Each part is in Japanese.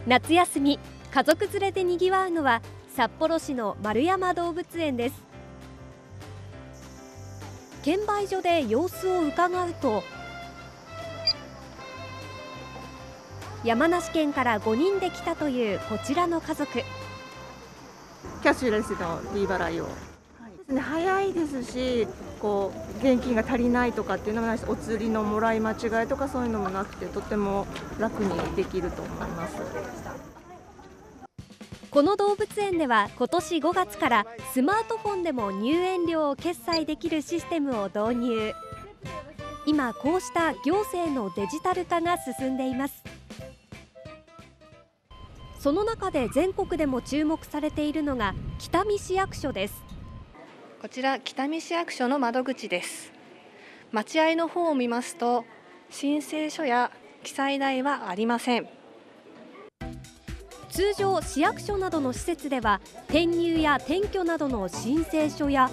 夏休み、家族連れでにぎわうのは札幌市の円山動物園です。券売所で様子を伺うと、山梨県から5人で来たというこちらの家族。 キャッシュレスの利払いを、早いですし、現金が足りないとかっていうのもないし、お釣りのもらい間違いとかそういうのもなくて、とても楽にできると思います。 この動物園では今年5月からスマートフォンでも入園料を決済できるシステムを導入。今こうした行政のデジタル化が進んでいます。その中で全国でも注目されているのが北見市役所です。 こちら北見市役所の窓口です。待合の方を見ますと、申請書や記載台はありません。 通常市役所などの施設では転入や転居などの申請書や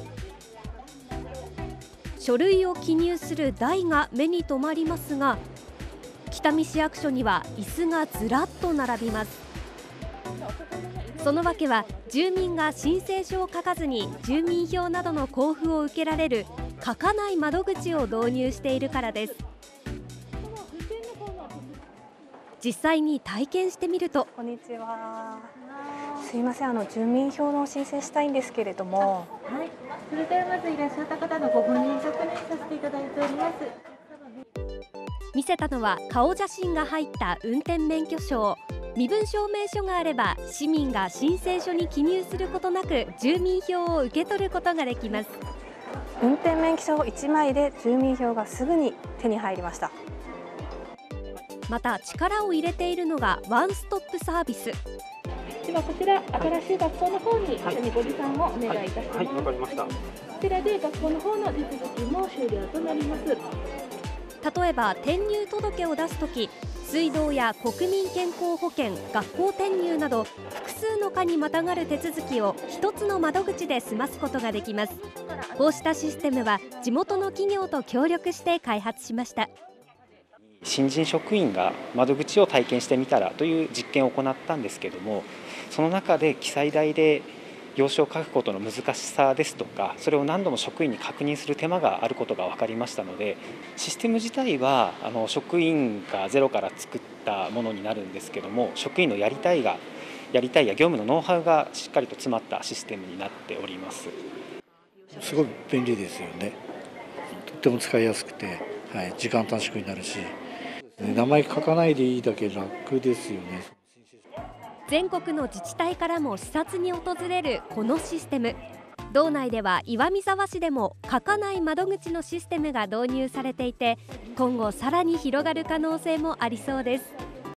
書類を記入する台が目に留まりますが、北見市役所には椅子がずらっと並びます。その訳は、住民が申請書を書かずに住民票などの交付を受けられる書かない窓口を導入しているからです。実際に体験してみると、 こんにちは。すいません、住民票の申請したいんですけれども。 はい、それではまずいらっしゃった方のご本人確認させていただいております。 見せたのは顔写真が入った運転免許証。身分証明書があれば市民が申請書に記入することなく住民票を受け取ることができます。 運転免許証1枚で住民票がすぐに手に入りました。 また力を入れているのがワンストップサービス。 ではこちら新しい学校の方に一緒にご持参をお願いいたします。 はい、わかりました。 こちらで学校の方の手続きも終了となります。 例えば転入届を出すとき、水道や国民健康保険、学校転入など複数の課にまたがる手続きを一つの窓口で済ますことができます。こうしたシステムは地元の企業と協力して開発しました。 新人職員が窓口を体験してみたらという実験を行ったんですけども、その中で記載台で用紙を書くことの難しさですとか、それを何度も職員に確認する手間があることが分かりましたので、システム自体は職員がゼロから作ったものになるんですけども、職員のやりたいや業務のノウハウがしっかりと詰まったシステムになっております。 すごい便利ですよね。とっても使いやすくて、時間短縮になるし、名前書かないでいいだけ楽ですよね。 全国の自治体からも視察に訪れるこのシステム。道内では岩見沢市でも書かない窓口のシステムが導入されていて、今後さらに広がる可能性もありそうです。